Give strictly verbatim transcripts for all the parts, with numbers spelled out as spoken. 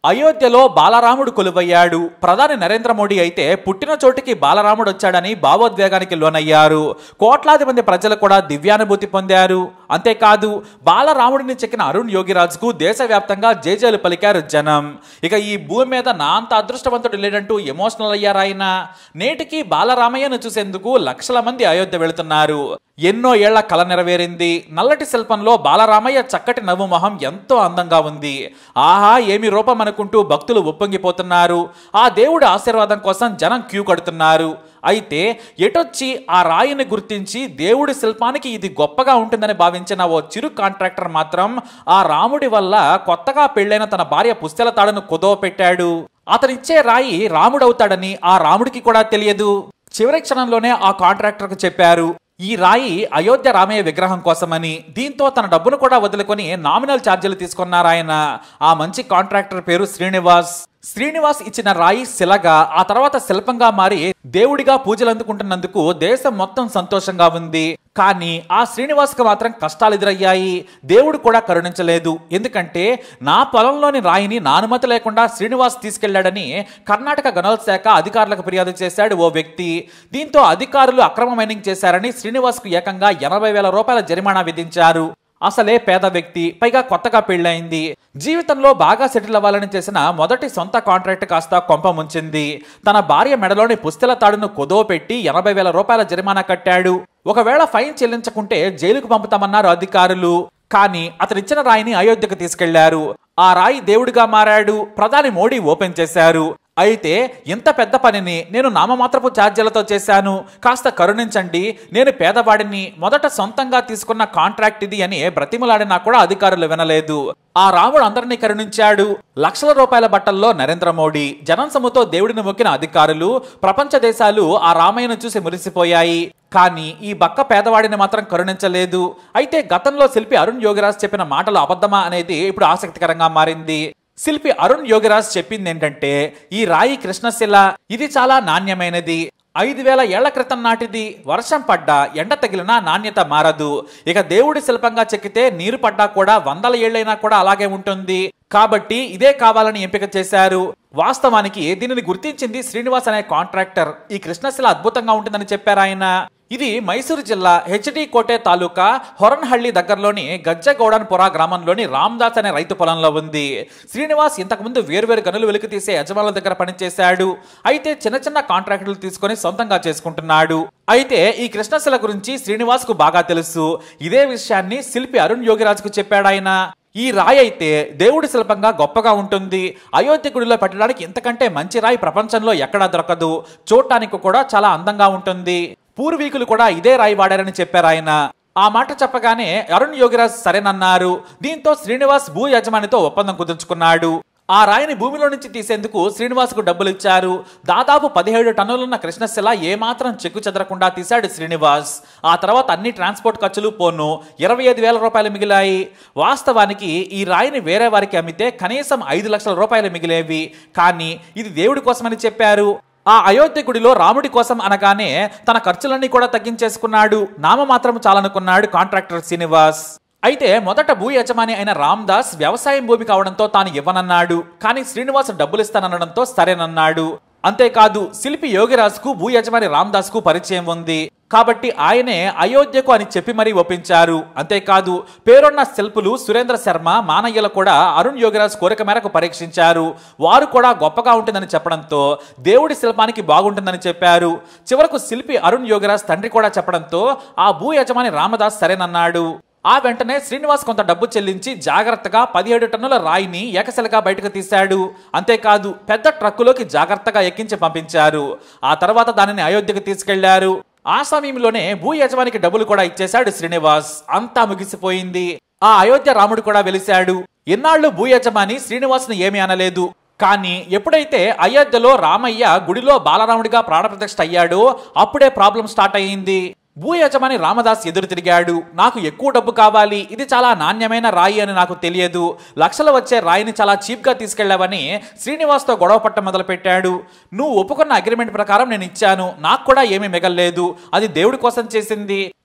అయోధ్యలో బాలరాముడు కొలువయ్యాడు. ప్రధాని నరేంద్ర మోడీ అయితే పుట్టిన చోటికి బాలరాముడు వచ్చాడని భావోద్వేగానికి లోనయ్యారు. కోట్లాది మంది ప్రజలు కూడా దివ్యానుభూతి పొందారు. అంతేకాదు బాలరాముడిని చెక్కిన అరుణ్ యోగిరాజ్కు దేశవ్యాప్తంగా జేజేలు పలికారు జనం. ఇక ఈ భూమి మీద నా అంత అదృష్టవంతుడు లేడంటూ ఎమోషనల్ అయ్యారాయన. నేటికి బాలరామయ్యను చూసేందుకు లక్షల మంది అయోధ్య వెళుతున్నారు. ఎన్నో ఏళ్ల కల నెరవేరింది. నల్లటి శిల్పంలో బాలరామయ్య చక్కటి నవ్వు మొహం ఎంతో అందంగా ఉంది. ఆహా ఏమి రూపం అనుకుంటూ భక్తులు ఉప్పొంగిపోతున్నారు. ఆ దేవుడి ఆశీర్వాదం కోసం జనం క్యూ కడుతున్నారు. అయితే ఎటొచ్చి ఆ రాయిని గుర్తించి దేవుడి శిల్పానికి ఇది గొప్పగా ఉంటుందని భావించిన ఓ చిరు కాంట్రాక్టర్ మాత్రం ఆ రాముడి వల్ల కొత్తగా పెళ్లైన తన భార్య పుస్తెల తాడును కుదవ పెట్టాడు. అతనిచ్చే రాయి రాముడవుతాడని ఆ రాముడికి కూడా తెలియదు. చివరి క్షణంలోనే ఆ కాంట్రాక్టర్కు చెప్పారు ఈ రాయి అయోధ్య రామయ్య విగ్రహం కోసమని. దీంతో తన డబ్బును కూడా వదులుకొని నామినల్ ఛార్జీలు తీసుకున్నారాయన. ఆ మంచి కాంట్రాక్టర్ పేరు శ్రీనివాస్. శ్రీనివాస్ ఇచ్చిన రాయి శిలగా ఆ తర్వాత శిల్పంగా మారి దేవుడిగా పూజలు అందుకుంటున్నందుకు దేశం మొత్తం సంతోషంగా ఉంది. కానీ ఆ శ్రీనివాస్ కు మాత్రం కష్టాలు ఎదురయ్యాయి. దేవుడు కూడా కరుణించలేదు. ఎందుకంటే నా పొలంలోని రాయిని నా అనుమతి లేకుండా శ్రీనివాస్ తీసుకెళ్లాడని కర్ణాటక గనుల శాఖ అధికారులకు ఫిర్యాదు చేశాడు ఓ వ్యక్తి. దీంతో అధికారులు అక్రమ మైనింగ్ చేశారని శ్రీనివాస్ కు ఏకంగా ఎనభై వేల రూపాయల జరిమానా విధించారు. అసలే పేద వ్యక్తి, పైగా కొత్తగా పెళ్లైంది. జీవితంలో బాగా సెటిల్ అవ్వాలని చేసిన మొదటి సొంత కాంట్రాక్ట్ కాస్త కొంప ముంచింది. తన భార్య మెడలోని పుస్తెల తాడును కుదవ పెట్టి ఎనభై వేల రూపాయల జరిమానా కట్టాడు. ఒకవేళ ఫైన్ చెల్లించకుంటే జైలుకు పంపుతామన్నారు అధికారులు. కానీ అతనిచ్చిన రాయిని అయోధ్యకు తీసుకెళ్లారు. ఆ రాయి దేవుడిగా మారాడు. ప్రధాని మోడీ ఓపెన్ చేశారు. అయితే ఇంత పెద్ద పనిని నేను నామమాత్రపు ఛార్జీలతో చేశాను, కాస్త కరుణించండి, నేను పేదవాడిని, మొదట సొంతంగా తీసుకున్న కాంట్రాక్ట్ ఇది అని బ్రతిమలాడినా కూడా అధికారులు వినలేదు. ఆ రాముడు అందరినీ కరుణించాడు. లక్షల రూపాయల బట్టల్లో నరేంద్ర మోడీ, జనం సొమ్ముతో దేవుడిని మొక్కిన అధికారులు, ప్రపంచ దేశాలు ఆ రామయ్యను చూసి మురిసిపోయాయి. కానీ ఈ బక్క పేదవాడిని మాత్రం కరుణించలేదు. అయితే గతంలో శిల్పి అరుణ్ యోగిరాజ్ చెప్పిన మాటలు అబద్ధమా అనేది ఇప్పుడు ఆసక్తికరంగా మారింది. శిల్పి అరుణ్ యోగిరాజ్ చెప్పింది ఏంటంటే ఈ రాయి కృష్ణశిల, ఇది చాలా నాణ్యమైనది, ఐదు వేల ఏళ్ల క్రితం నాటిది, వర్షం పడ్డా ఎండ తగిలినా నాణ్యత మారదు. ఇక దేవుడి శిల్పంగా చెక్కితే నీరు పడ్డా కూడా వందల ఏళ్లైనా కూడా అలాగే ఉంటుంది. కాబట్టి ఇదే కావాలని ఎంపిక చేశారు. వాస్తవానికి దీనిని గుర్తించింది శ్రీనివాస్ అనే కాంట్రాక్టర్. ఈ కృష్ణశిల అద్భుతంగా ఉంటుందని చెప్పారు ఆయన. ఇది మైసూరు జిల్లా హెచ్డి కోటే తాలూకా హొరన్హళ్లి దగ్గరలోని గజ్జగౌడన్పుర గ్రామంలోని రామ్దాస్ అనే రైతు పొలంలో ఉంది. శ్రీనివాస్ ఇంతకుముందు వేర్వేరు గనులు వెలికి తీసే యజమానుల దగ్గర పనిచేశాడు. అయితే చిన్న చిన్న కాంట్రాక్టులు తీసుకొని సొంతంగా చేసుకుంటున్నాడు. అయితే ఈ కృష్ణశిల గురించి శ్రీనివాస్ కు బాగా తెలుసు. ఇదే విషయాన్ని శిల్పి అరుణ్ యోగిరాజ్ కు చెప్పాడు ఆయన. ఈ రాయి అయితే దేవుడి శిల్పంగా గొప్పగా ఉంటుంది. అయోధ్య గుడిలో పెట్టడానికి ఇంతకంటే మంచి రాయి ప్రపంచంలో ఎక్కడా దొరకదు. చూడటానికి కూడా చాలా అందంగా ఉంటుంది. పూర్వీకులు కూడా ఇదే రాయి వాడారని చెప్పారు ఆయన. ఆ మాట చెప్పగానే అరుణ్ యోగిరాజ్ సరేనన్నారు. దీంతో శ్రీనివాస్ భూ యజమానితో ఒప్పందం కుదుర్చుకున్నాడు. ఆ రాయిని భూమిలో నుంచి తీసేందుకు శ్రీనివాస్ కు డబ్బులు ఇచ్చారు. దాదాపు పదిహేడు టన్నులున్న కృష్ణశిల ఏమాత్రం చెక్కు చెదరకుండా తీశాడు శ్రీనివాస్. ఆ తర్వాత అన్ని ట్రాన్స్పోర్ట్ ఖర్చులు పోను ఇరవై ఐదు వేల రూపాయలు మిగిలాయి. వాస్తవానికి ఈ రాయిని వేరే వారికి అమ్మితే కనీసం ఐదు లక్షల రూపాయలు మిగిలేవి. కానీ ఇది దేవుడి కోసమని చెప్పారు. ఆ అయోధ్య గుడిలో రాముడి కోసం అనగానే తన ఖర్చులన్నీ కూడా తగ్గించేసుకున్నాడు. నామ మాత్రం చాలనుకున్నాడు కాంట్రాక్టర్ శ్రీనివాస్. అయితే మొదట భూ యజమాని అయిన రామ్దాస్ వ్యవసాయం భూమి కావడంతో తాను ఇవ్వనన్నాడు. కానీ శ్రీనివాస్ డబ్బులు ఇస్తాననడంతో సరేనన్నాడు. అంతేకాదు శిల్పి యోగిరాజ్ కు భూ యజమాని రామ్దాస్ కు పరిచయం ఉంది. కాబట్టి ఆయనే అయోధ్యకు అని చెప్పి మరీ ఒప్పించారు. అంతేకాదు పేరున్న శిల్పులు సురేంద్ర శర్మ, మానయ్యలు కూడా అరుణ్ యోగిరాజ్ కోరిక మేరకు పరీక్షించారు. వారు కూడా గొప్పగా ఉంటుందని చెప్పడంతో దేవుడి శిల్పానికి బాగుంటుందని చెప్పారు. చివరకు శిల్పి అరుణ్ యోగిరాజ్ తండ్రి కూడా చెప్పడంతో ఆ భూ యజమాని రామదాస్ సరేనన్నాడు. ఆ వెంటనే శ్రీనివాస్ కొంత డబ్బు చెల్లించి జాగ్రత్తగా పదిహేడు టన్నుల రాయిని ఏకశిలగా బయటకు తీశాడు. అంతేకాదు పెద్ద ట్రక్కులోకి జాగ్రత్తగా ఎక్కించి పంపించారు. ఆ తర్వాత దానిని అయోధ్యకు తీసుకెళ్లారు. ఆ సమయంలోనే భూ యజమానికి డబ్బులు కూడా ఇచ్చేశాడు శ్రీనివాస్. అంతా ముగిసిపోయింది. ఆ అయోధ్య రాముడు కూడా వెలిశాడు. ఇన్నాళ్లు భూ యజమాని శ్రీనివాస్ ను ఏమీ అనలేదు. కానీ ఎప్పుడైతే అయోధ్యలో రామయ్య గుడిలో బాలరాముడిగా ప్రాణప్రతిష్ఠ అయ్యాడో అప్పుడే ప్రాబ్లం స్టార్ట్ అయ్యింది. భూ యజమాని రామదాస్ ఎదురు తిరిగాడు. నాకు ఎక్కువ డబ్బు కావాలి, ఇది చాలా నాణ్యమైన రాయి అని నాకు తెలియదు, లక్షలు వచ్చే రాయిని చాలా చీప్ గా తీసుకెళ్లావని శ్రీనివాస్ తో గొడవ పట్ట మొదలు పెట్టాడు. నువ్వు ఒప్పుకున్న అగ్రిమెంట్ ప్రకారం నేను ఇచ్చాను, నాకు కూడా ఏమీ మిగల్లేదు, అది దేవుడి కోసం చేసింది,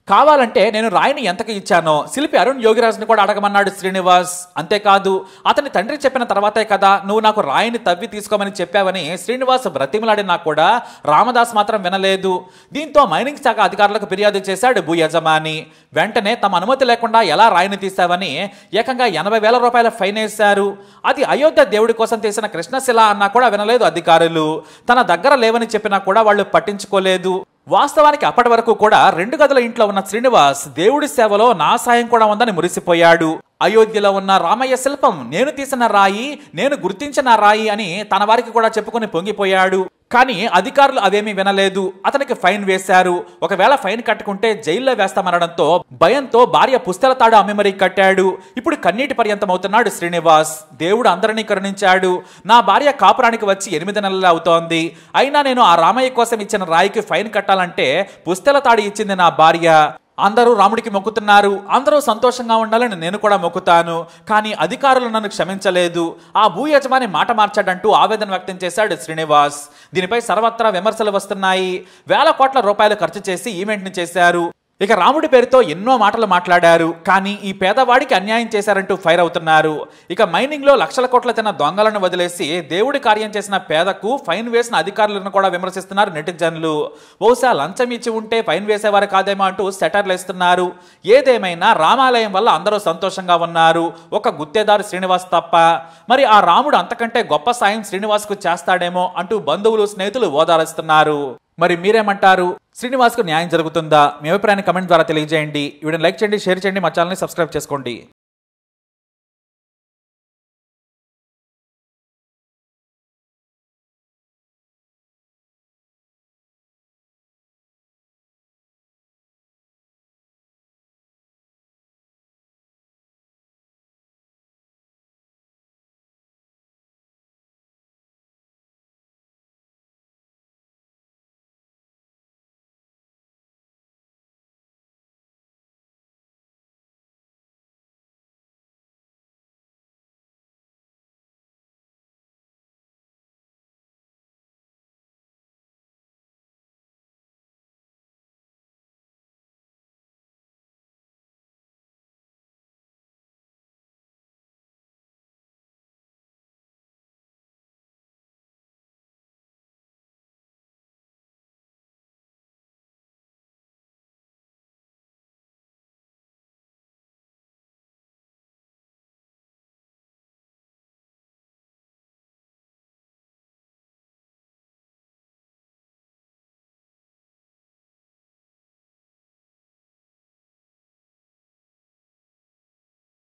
కావాలంటే నేను రాయిని ఎంతకు ఇచ్చానో శిల్పి అరుణ్ యోగిరాజ్ని కూడా అడగమన్నాడు శ్రీనివాస్. అంతేకాదు అతని తండ్రి చెప్పిన తర్వాతే కదా నువ్వు నాకు రాయిని తవ్వి తీసుకోమని చెప్పావని శ్రీనివాస్ బ్రతిమలాడినా కూడా రామదాస్ మాత్రం వినలేదు. దీంతో మైనింగ్ శాఖ అధికారులకు ఫిర్యాదు చేశాడు భూ యజమాని. వెంటనే తమ అనుమతి లేకుండా ఎలా రాయిని తీసావని ఏకంగా ఎనభై వేల రూపాయల ఫైన్ వేశారు. అది అయోధ్య దేవుడి కోసం తీసిన కృష్ణశిల అన్నా కూడా వినలేదు అధికారులు. తన దగ్గర లేవని చెప్పినా కూడా వాళ్ళు పట్టించుకోలేదు. వాస్తవానికి అప్పటి వరకు కూడా రెండు గదుల ఇంట్లో ఉన్న శ్రీనివాస్ దేవుడి సేవలో నా సాయం కూడా ఉందని మురిసిపోయాడు. అయోధ్యలో ఉన్న రామయ్య శిల్పం నేను తీసిన రాయి, నేను గుర్తించిన రాయి అని తన వారికి కూడా చెప్పుకొని పొంగిపోయాడు. కానీ అధికారులు అవేమీ వినలేదు. అతనికి ఫైన్ వేశారు. ఒకవేళ ఫైన్ కట్టుకుంటే జైల్లో వేస్తామనడంతో భయంతో భార్య పుస్తల తాడు అమ్మి మరీ కట్టాడు. ఇప్పుడు కన్నీటి పర్యంతం అవుతున్నాడు శ్రీనివాస్. దేవుడు అందరినీ కరుణించాడు. నా భార్య కాపురానికి వచ్చి ఎనిమిది నెలలు అవుతోంది. అయినా నేను ఆ రామయ్య కోసం ఇచ్చిన రాయికి ఫైన్ కట్టాలంటే పుస్తల తాడు ఇచ్చింది నా భార్య. అందరూ రాముడికి మొక్కుతున్నారు. అందరూ సంతోషంగా ఉండాలని నేను కూడా మొక్కుతాను. కానీ అధికారులు నన్ను క్షమించలేదు. ఆ భూ యజమాని మాట మార్చాడంటూ ఆవేదన వ్యక్తం చేశాడు శ్రీనివాస్. దీనిపై సర్వత్రా విమర్శలు వస్తున్నాయి. వేల కోట్ల రూపాయలు ఖర్చు చేసి ఈవెంట్ని చేశారు. ఇక రాముడి పేరుతో ఎన్నో మాటలు మాట్లాడారు. కానీ ఈ పేదవాడికి అన్యాయం చేశారంటూ ఫైర్ అవుతున్నారు. ఇక మైనింగ్ లో లక్షల కోట్ల తిన్న దొంగలను వదిలేసి దేవుడి కార్యం చేసిన పేదకు ఫైన్ వేసిన అధికారులను కూడా విమర్శిస్తున్నారు నెటిజన్లు. బహుశా లంచం ఇచ్చి ఉంటే ఫైన్ వేసేవారు కాదేమో అంటూ సెటర్లు వేస్తున్నారు. ఏదేమైనా రామాలయం వల్ల అందరూ సంతోషంగా ఉన్నారు, ఒక గుత్తేదారు శ్రీనివాస్ తప్ప. మరి ఆ రాముడు అంతకంటే గొప్ప సాయం శ్రీనివాస్ కు చేస్తాడేమో అంటూ బంధువులు స్నేహితులు ఓదారుస్తున్నారు. మరి మీరేమంటారు? శ్రీనివాస్కు న్యాయం జరుగుతుందా? మీ అభిప్రాయాన్ని కమెంట్ ద్వారా తెలియజేయండి. వీడియోని లైక్ చేయండి, షేర్ చేయండి, మా ఛానల్ని సబ్స్క్రైబ్ చేసుకోండి.